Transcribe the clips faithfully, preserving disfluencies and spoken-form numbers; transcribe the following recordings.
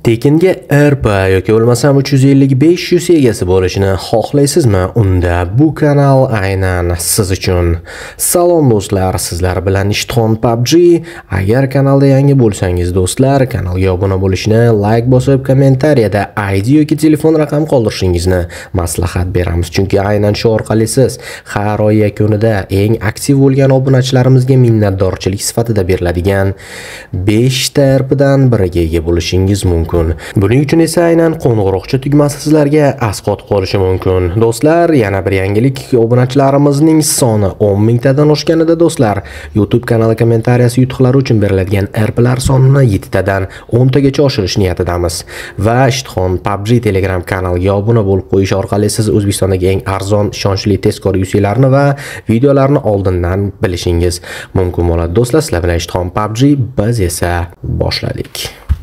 Tekinga R P yoki bo'lmasam uch yuz ellik besh yuz egasi bo'lishini xohlaysizmi? Unda bu kanal aynan siz uchun. Salom do'stlar, sizlar bilan ISHTIXON P U B G. Agar kanalda yangi bo'lsangiz do'stlar, kanalga obuna bo'lishni, like bosib, kommentariyada I D yoki telefon raqam qoldirishingizni maslahat beramiz. Chunki aynan shu orqali siz har oy yakunida eng aktiv bo'lgan obunachilarimizga minnatdorchilik sifatida beriladigan besh ta R P dan biriga ega bo'lishingiz mumkin. Buning uchun esa aynan qo'ng'iroqcha tugmasi sizlarga asqot qolishi mumkin. Do'stlar, yana bir yangilik, obunachilarimizning soni o'n mingtadan oshganida do'stlar, YouTube kanali kommentariyasi yutuqlari uchun beriladigan R P'lar sonini yettitadan o'ntagacha oshirish niyatidamiz. Va ISHTIXON P U B G Telegram kanaliga obuna bo'lib qo'yish orqali siz O'zbekistondagi eng arzon, ishonchli tezkor ushlaylarni va videolarni oldindan bilishingiz mumkin bo'ladi. Do'stlar, sizlar bilan ISHTIXON P U B G, biz esa boshladik.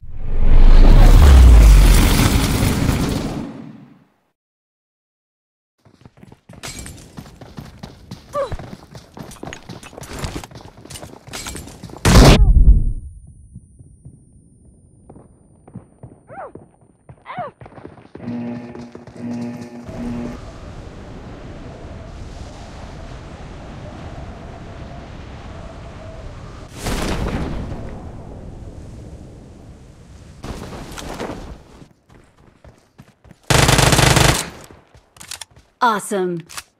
Awesome.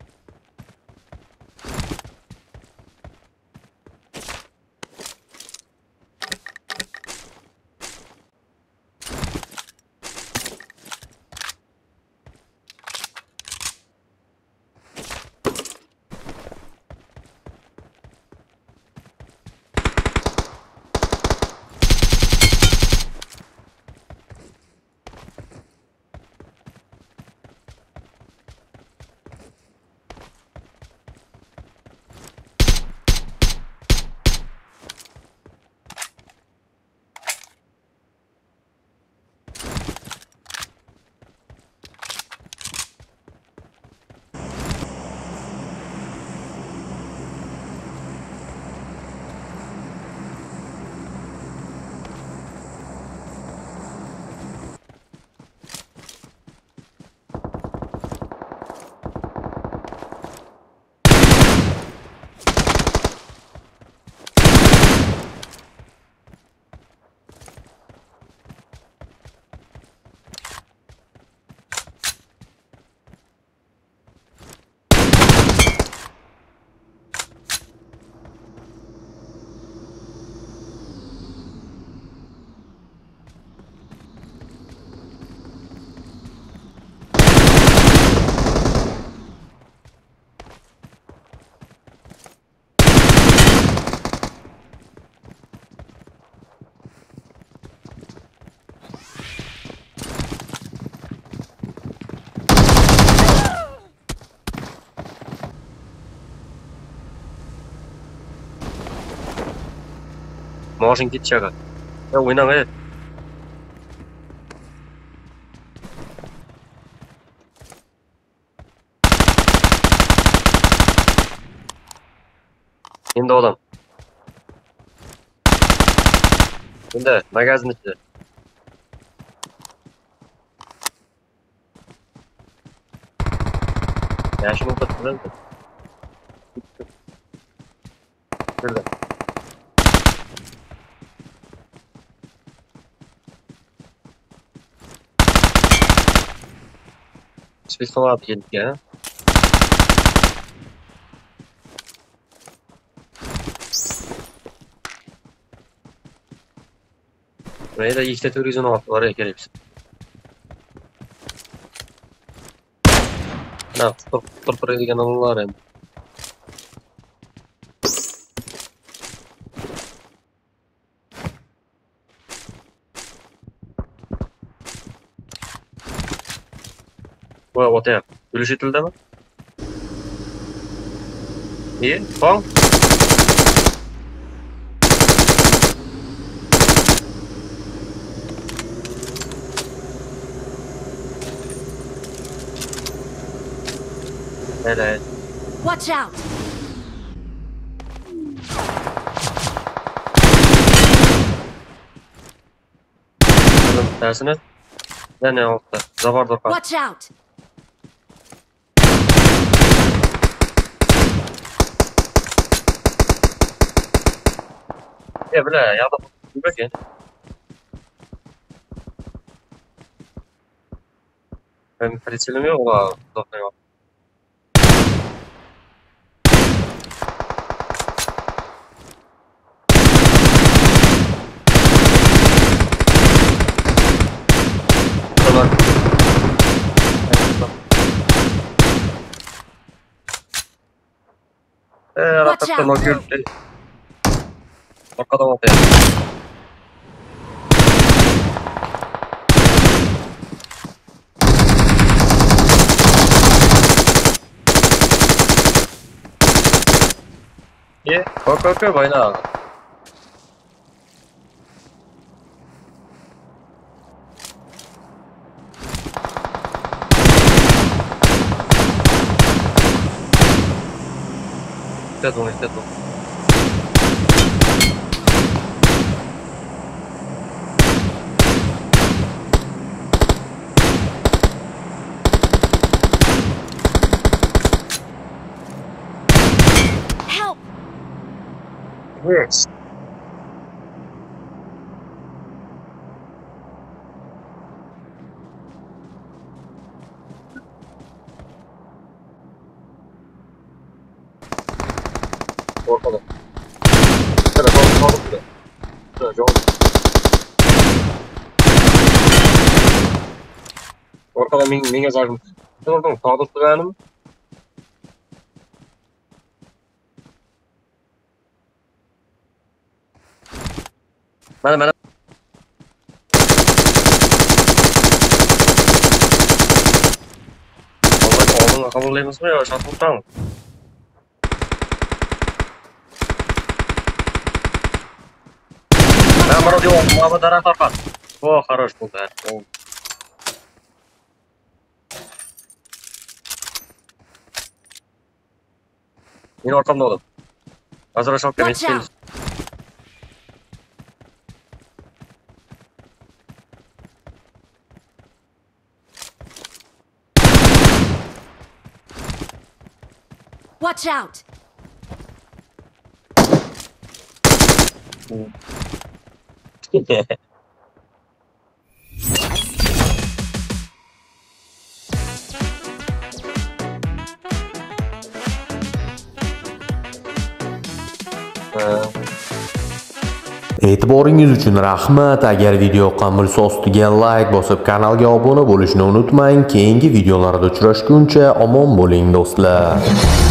Motion ketishadi. Ya o'ynang ey. Endi odam. Endi magazin ichida. Yashil o'tib turadi. Списала объединение. Buraya işte turizm altları ekelipsin. Ne tur tur tur edigen anılar hem. Bu otel. Ülüşetildi mi? İyi. Tamam. Evet. Watch out. Tersine. Ne ne oldu? Zabardor kan. Watch out! Ya bile ya da bu bakın. Ben прицелим yok ola doktor. Tamam. Eee rahatlıkla bakıyorum. Arkadan ortaya. İyi. Bak bak bak bayna. İşte dur işte dur. Yes. Ortada. Şöyle kaldı kaldı şöyle. Şöyle çok. Ortada min min yazarım. Sen oradan kaldı tutanım. Mana mana. Allah Allah kabullaymasın ya şartlıktan. Ben bana diyorum muhabbet ara tarafan. Oh хорош bu da. Yine ortamda oldum. Hazır aşağı gelin. Watch out! E'tiboringiz uchun rahmat. Agar video yoqqan bo'lsa ostiga like bosib kanalga obuna bo'lishni unutmang. Keyingi videolarda uchrashguncha omon bo'ling do'stlar.